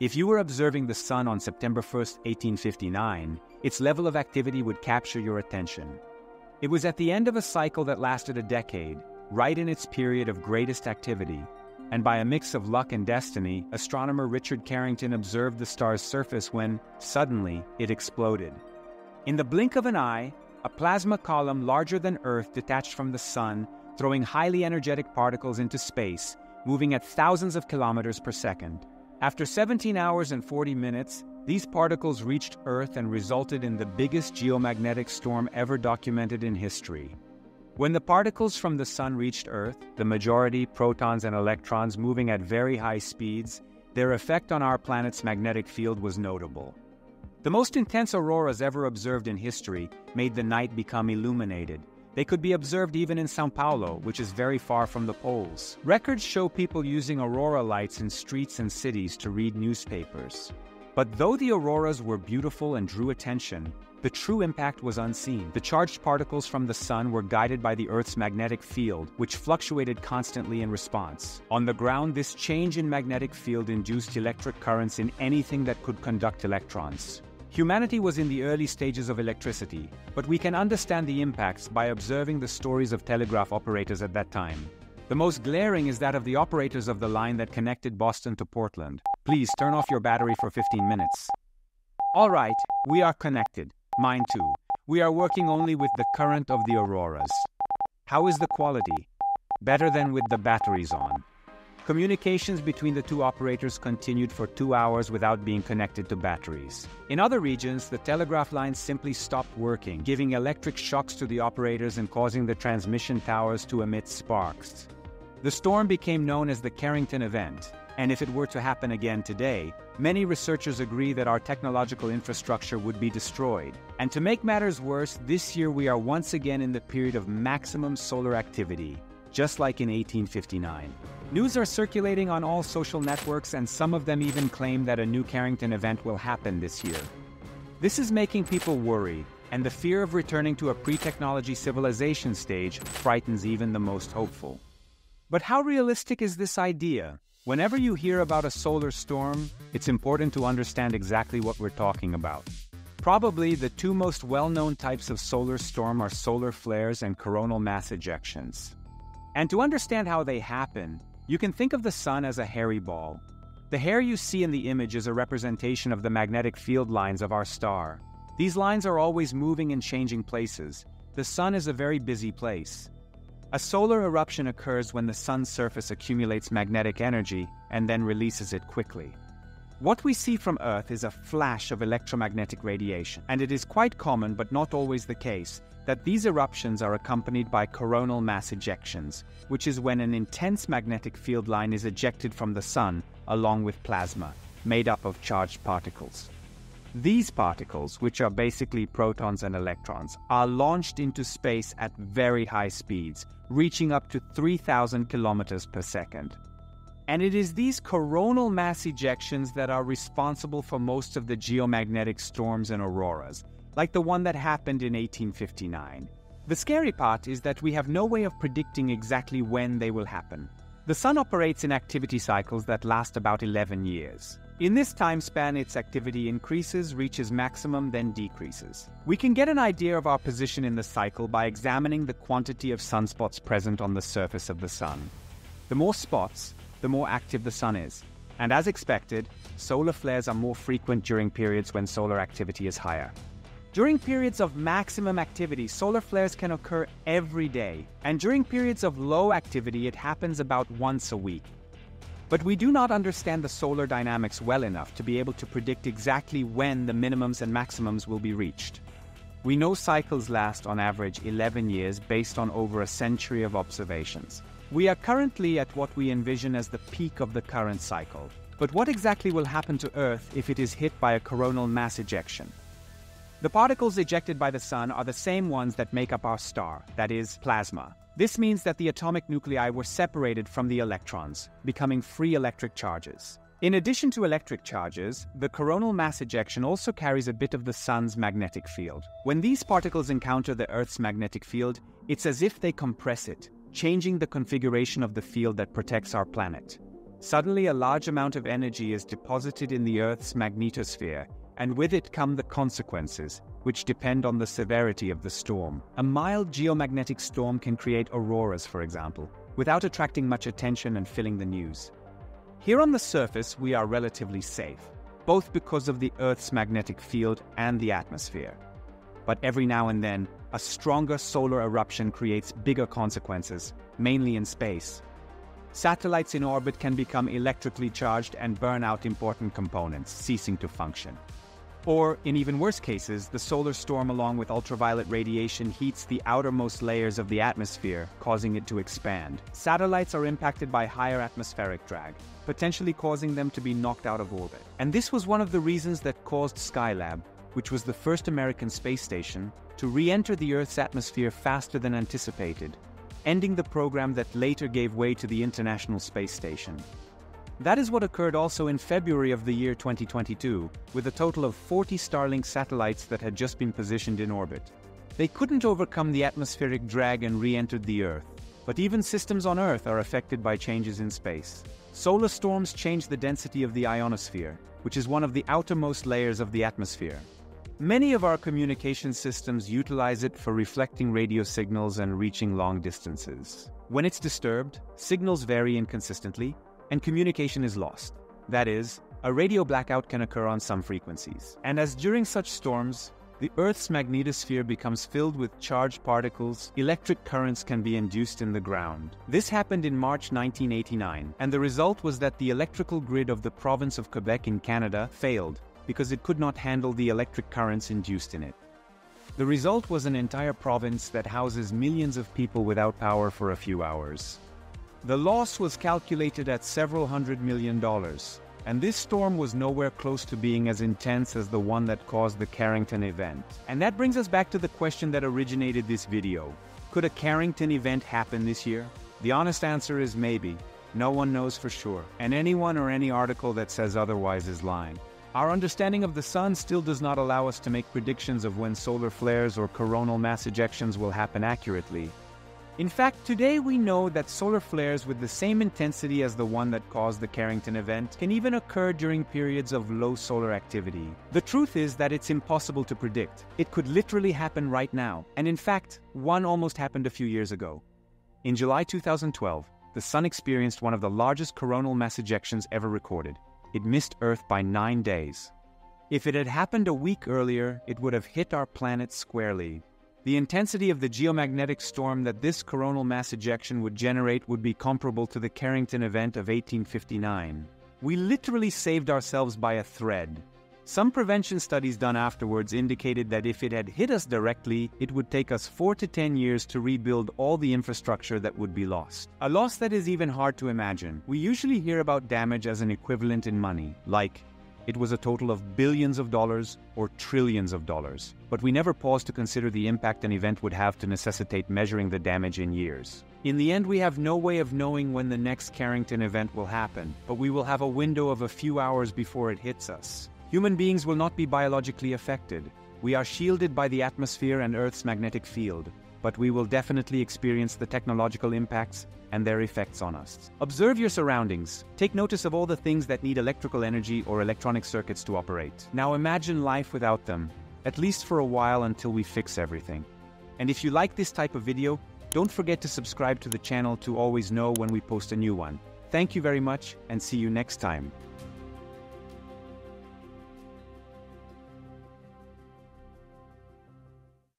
If you were observing the sun on September 1st, 1859, its level of activity would capture your attention. It was at the end of a cycle that lasted a decade, right in its period of greatest activity, and by a mix of luck and destiny, astronomer Richard Carrington observed the star's surface when, suddenly, it exploded. In the blink of an eye, a plasma column larger than Earth detached from the sun, throwing highly energetic particles into space, moving at thousands of kilometers per second. After 17 hours and 40 minutes, these particles reached Earth and resulted in the biggest geomagnetic storm ever documented in history. When the particles from the sun reached Earth, the majority, protons and electrons moving at very high speeds, their effect on our planet's magnetic field was notable. The most intense auroras ever observed in history made the night become illuminated. They could be observed even in São Paulo, which is very far from the poles. Records show people using aurora lights in streets and cities to read newspapers. But though the auroras were beautiful and drew attention, the true impact was unseen. The charged particles from the sun were guided by the Earth's magnetic field, which fluctuated constantly in response. On the ground, this change in magnetic field induced electric currents in anything that could conduct electrons. Humanity was in the early stages of electricity, but we can understand the impacts by observing the stories of telegraph operators at that time. The most glaring is that of the operators of the line that connected Boston to Portland. Please turn off your battery for 15 minutes. All right, we are connected. Mine too. We are working only with the current of the auroras. How is the quality? Better than with the batteries on. Communications between the two operators continued for 2 hours without being connected to batteries. In other regions, the telegraph lines simply stopped working, giving electric shocks to the operators and causing the transmission towers to emit sparks. The storm became known as the Carrington Event, and if it were to happen again today, many researchers agree that our technological infrastructure would be destroyed. And to make matters worse, this year we are once again in the period of maximum solar activity, just like in 1859. News are circulating on all social networks, and some of them even claim that a new Carrington event will happen this year. This is making people worried, and the fear of returning to a pre-technology civilization stage frightens even the most hopeful. But how realistic is this idea? Whenever you hear about a solar storm, it's important to understand exactly what we're talking about. Probably the two most well-known types of solar storm are solar flares and coronal mass ejections. And to understand how they happen, you can think of the sun as a hairy ball. The hair you see in the image is a representation of the magnetic field lines of our star. These lines are always moving and changing places. The sun is a very busy place. A solar eruption occurs when the sun's surface accumulates magnetic energy and then releases it quickly. What we see from Earth is a flash of electromagnetic radiation, and it is quite common, but not always the case, that these eruptions are accompanied by coronal mass ejections, which is when an intense magnetic field line is ejected from the sun along with plasma, made up of charged particles. These particles, which are basically protons and electrons, are launched into space at very high speeds, reaching up to 3,000 kilometers per second. And it is these coronal mass ejections that are responsible for most of the geomagnetic storms and auroras, like the one that happened in 1859. The scary part is that we have no way of predicting exactly when they will happen. The sun operates in activity cycles that last about 11 years. In this time span, its activity increases, reaches maximum, then decreases. We can get an idea of our position in the cycle by examining the quantity of sunspots present on the surface of the sun. The more spots, the more active the sun is. And as expected, solar flares are more frequent during periods when solar activity is higher. During periods of maximum activity, solar flares can occur every day, and during periods of low activity, it happens about once a week. But we do not understand the solar dynamics well enough to be able to predict exactly when the minimums and maximums will be reached. We know cycles last on average 11 years based on over a century of observations. We are currently at what we envision as the peak of the current cycle. But what exactly will happen to Earth if it is hit by a coronal mass ejection? The particles ejected by the sun are the same ones that make up our star, that is, plasma. This means that the atomic nuclei were separated from the electrons, becoming free electric charges. In addition to electric charges, the coronal mass ejection also carries a bit of the sun's magnetic field. When these particles encounter the Earth's magnetic field, it's as if they compress it, changing the configuration of the field that protects our planet. Suddenly, a large amount of energy is deposited in the Earth's magnetosphere, and with it come the consequences, which depend on the severity of the storm. A mild geomagnetic storm can create auroras, for example, without attracting much attention and filling the news. Here on the surface, we are relatively safe, both because of the Earth's magnetic field and the atmosphere. But every now and then, a stronger solar eruption creates bigger consequences, mainly in space. Satellites in orbit can become electrically charged and burn out important components, ceasing to function. Or, in even worse cases, the solar storm along with ultraviolet radiation heats the outermost layers of the atmosphere, causing it to expand. Satellites are impacted by higher atmospheric drag, potentially causing them to be knocked out of orbit. And this was one of the reasons that caused Skylab, which was the first American space station, to re-enter the Earth's atmosphere faster than anticipated, ending the program that later gave way to the International Space Station. That is what occurred also in February of the year 2022, with a total of 40 Starlink satellites that had just been positioned in orbit. They couldn't overcome the atmospheric drag and re-entered the Earth, but even systems on Earth are affected by changes in space. Solar storms change the density of the ionosphere, which is one of the outermost layers of the atmosphere. Many of our communication systems utilize it for reflecting radio signals and reaching long distances. When it's disturbed, signals vary inconsistently, and communication is lost. That is, a radio blackout can occur on some frequencies. And as during such storms, the Earth's magnetosphere becomes filled with charged particles, electric currents can be induced in the ground. This happened in March 1989, and the result was that the electrical grid of the province of Quebec in Canada failed, because it could not handle the electric currents induced in it. The result was an entire province that houses millions of people without power for a few hours. The loss was calculated at several $100 million, and this storm was nowhere close to being as intense as the one that caused the Carrington Event. And that brings us back to the question that originated this video. Could a Carrington Event happen this year? The honest answer is maybe. No one knows for sure, and anyone or any article that says otherwise is lying. Our understanding of the Sun still does not allow us to make predictions of when solar flares or coronal mass ejections will happen accurately. In fact, today we know that solar flares with the same intensity as the one that caused the Carrington Event can even occur during periods of low solar activity. The truth is that it's impossible to predict. It could literally happen right now, and in fact, one almost happened a few years ago. In July 2012, the Sun experienced one of the largest coronal mass ejections ever recorded. It missed Earth by 9 days. If it had happened a week earlier, it would have hit our planet squarely. The intensity of the geomagnetic storm that this coronal mass ejection would generate would be comparable to the Carrington Event of 1859. We literally saved ourselves by a thread. Some prevention studies done afterwards indicated that if it had hit us directly, it would take us 4 to 10 years to rebuild all the infrastructure that would be lost. A loss that is even hard to imagine. We usually hear about damage as an equivalent in money, like it was a total of billions of dollars or trillions of dollars. But we never pause to consider the impact an event would have to necessitate measuring the damage in years. In the end, we have no way of knowing when the next Carrington Event will happen, but we will have a window of a few hours before it hits us. Human beings will not be biologically affected. We are shielded by the atmosphere and Earth's magnetic field, but we will definitely experience the technological impacts and their effects on us. Observe your surroundings. Take notice of all the things that need electrical energy or electronic circuits to operate. Now imagine life without them, at least for a while until we fix everything. And if you like this type of video, don't forget to subscribe to the channel to always know when we post a new one. Thank you very much, and see you next time.